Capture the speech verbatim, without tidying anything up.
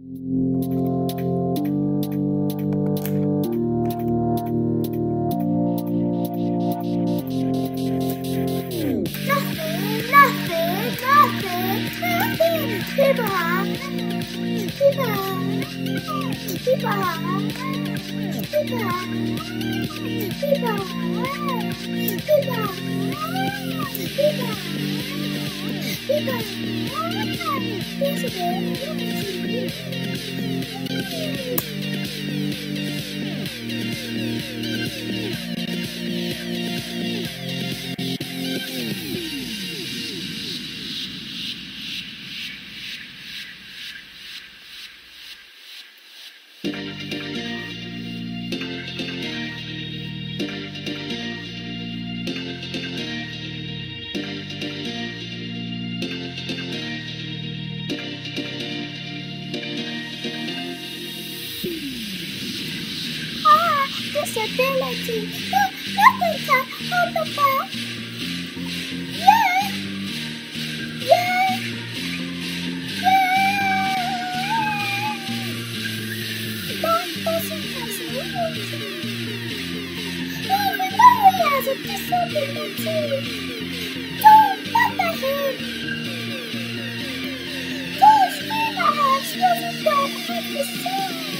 People have, people have, people have, people have, people have, people have, people disability. No, nothing can hold the ball. Yeah, yeah, yeah. That doesn't disability. Oh, we know he has a disability. Don't let the him. Those females wasn't that hard to see.